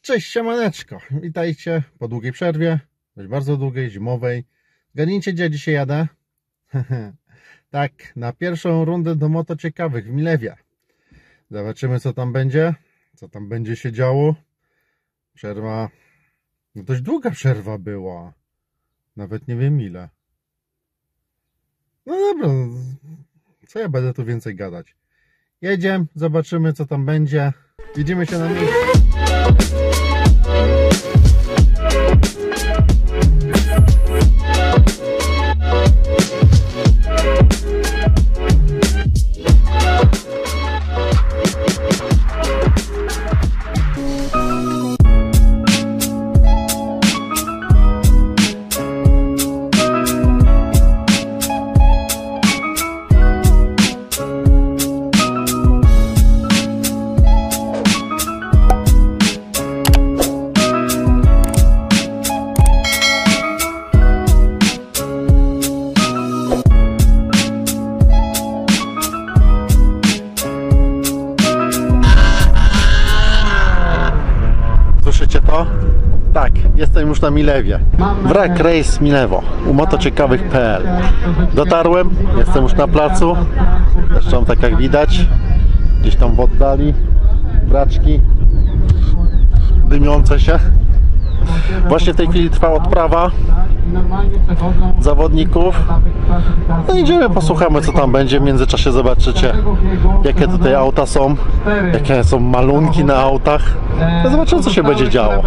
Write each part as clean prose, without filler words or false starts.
Cześć, siemaneczko. Witajcie po długiej przerwie, dość bardzo długiej, zimowej. Zgadnijcie, gdzie dzisiaj jadę? Tak, na pierwszą rundę do Moto Ciekawych w Milewie. Zobaczymy, co tam będzie się działo. Przerwa, no dość długa przerwa była. Nawet nie wiem ile. No dobra, co ja będę tu więcej gadać. Jedziemy, zobaczymy, co tam będzie. Widzimy się na miejscu. Słyszycie to? Tak, jestem już na Milewie. Wrak Race Milewo u motociekawych.pl. Dotarłem, jestem już na placu. Zresztą tak jak widać, gdzieś tam w oddali braczki dymiące się. Właśnie w tej chwili trwa odprawa zawodników. No idziemy, posłuchamy, co tam będzie. W międzyczasie zobaczycie, jakie tutaj auta są, jakie są malunki na autach. No zobaczymy, co się będzie działo.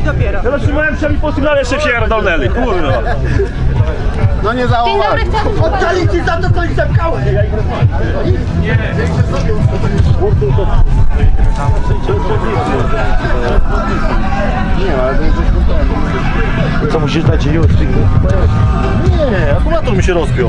dopiero. Teraz trzymałem się po sygnale, jeszcze się pierdolnęli, kurwa. No nie zauważ. Oddali ci za to, co ich zapkałeś. Nie. Nie, ale to jest Co musisz dać już? Nie, akumulator mi się rozpiął.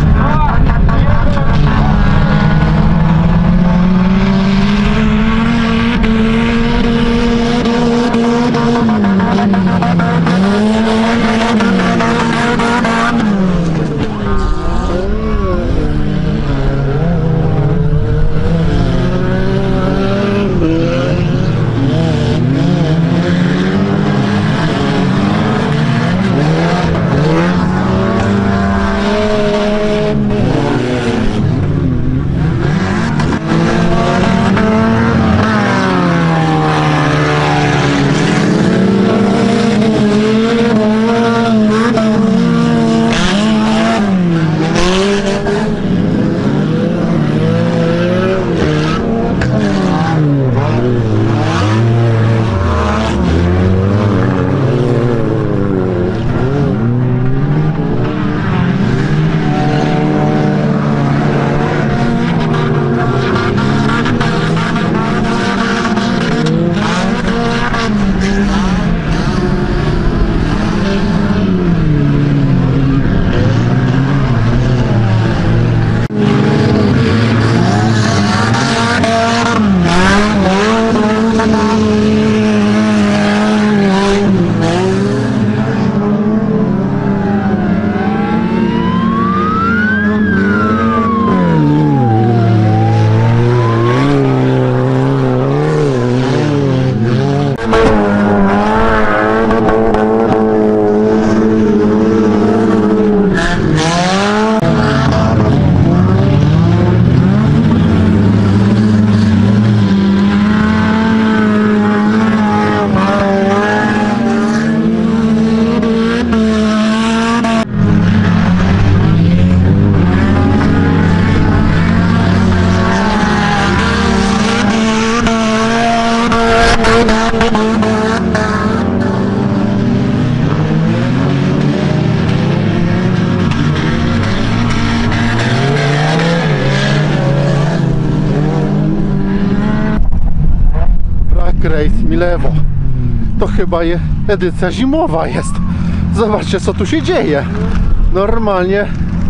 Race Milevo. To chyba edycja zimowa jest. Zobaczcie, co tu się dzieje. Normalnie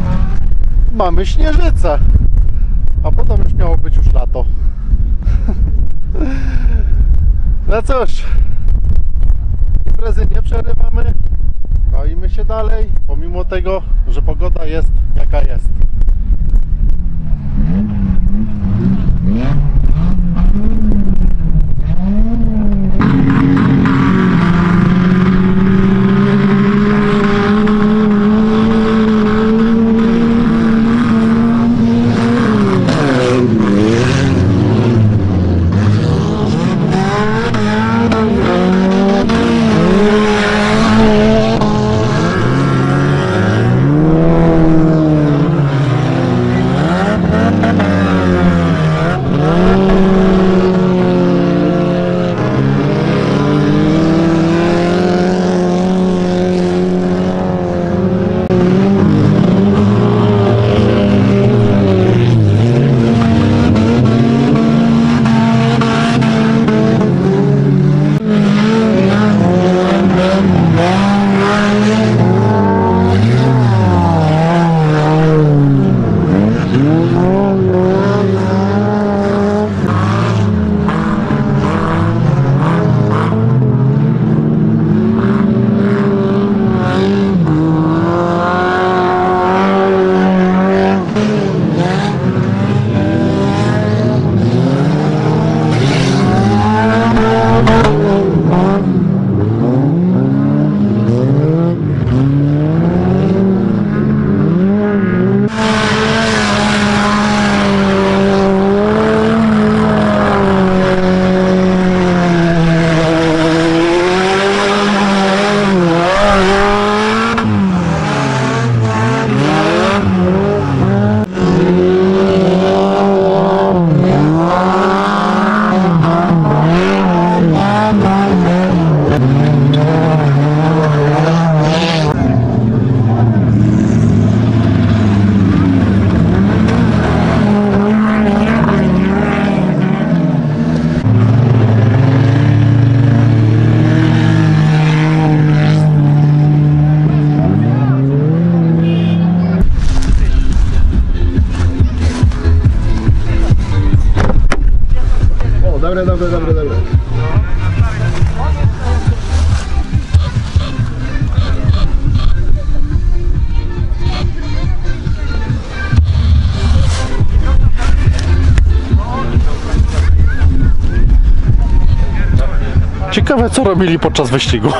mamy śnieżycę, a potem już miało być już lato. No cóż, imprezy nie przerywamy, bawimy się dalej, pomimo tego, że pogoda jest jaka jest. Ciekawe, co robili podczas wyścigu.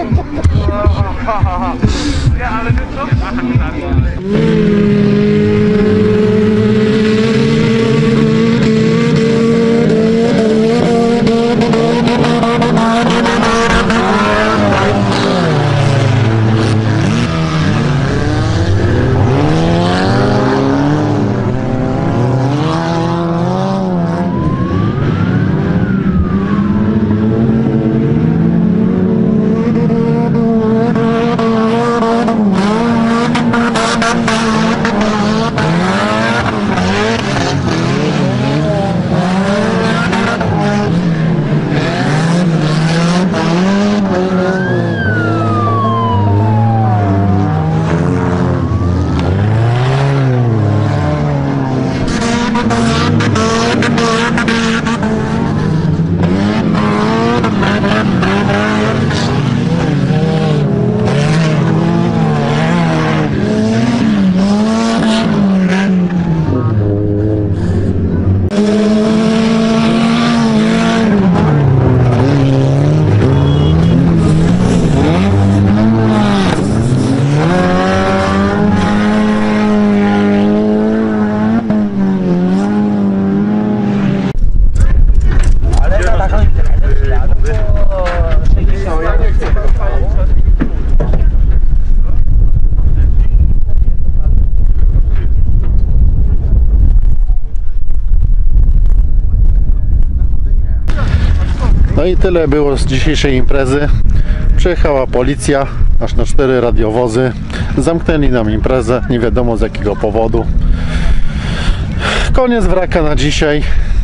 No i tyle było z dzisiejszej imprezy. Przyjechała policja, aż na 4 radiowozy. Zamknęli nam imprezę, nie wiadomo z jakiego powodu. Koniec wraka na dzisiaj.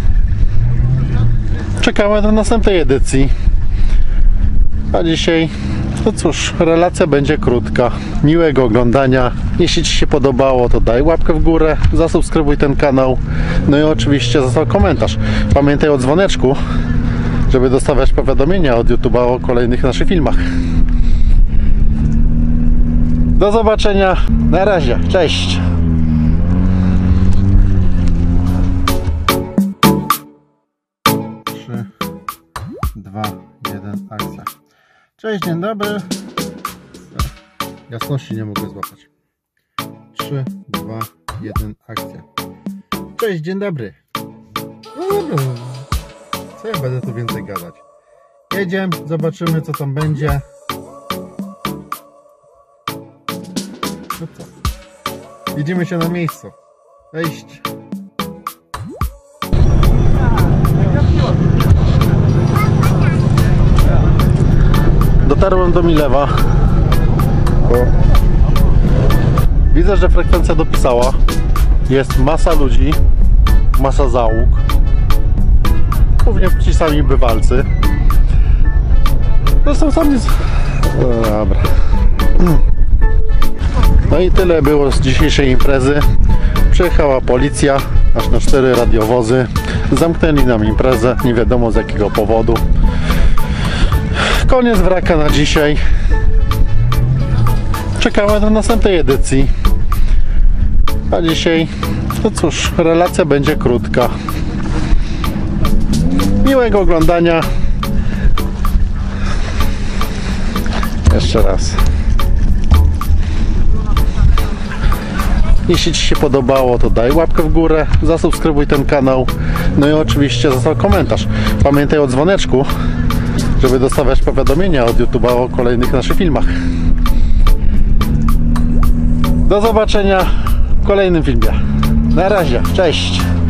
Czekamy do następnej edycji. A dzisiaj, no cóż, relacja będzie krótka. Miłego oglądania. Jeśli Ci się podobało, to daj łapkę w górę, zasubskrybuj ten kanał. No i oczywiście zostaw komentarz. Pamiętaj o dzwoneczku, żeby dostawać powiadomienia od YouTube'a o kolejnych naszych filmach. Do zobaczenia. Na razie. Cześć. Trzy, 2, 1, akcja. Cześć, dzień dobry. Jasności nie mogę złapać. 3, 2, 1, akcja. Cześć, dzień dobry. No dobra. Co ja będę tu więcej gadać? Jedziemy, zobaczymy co tam będzie. No co? Jedziemy się na miejscu. Cześć. Dotarłem do Milewa. Widzę, że frekwencja dopisała. Jest masa ludzi, masa załóg. Głównie ci sami bywalcy. To są sami... No, dobra. No i tyle było z dzisiejszej imprezy. Przyjechała policja, aż na 4 radiowozy. Zamknęli nam imprezę, nie wiadomo z jakiego powodu. Koniec wraka na dzisiaj. Czekamy do następnej edycji. A dzisiaj, no cóż, relacja będzie krótka. Miłego oglądania. Jeszcze raz. Jeśli Ci się podobało, to daj łapkę w górę, zasubskrybuj ten kanał. No i oczywiście zostaw komentarz. Pamiętaj o dzwoneczku, żeby dostawać powiadomienia od YouTube'a o kolejnych naszych filmach. Do zobaczenia w kolejnym filmie. Na razie, cześć!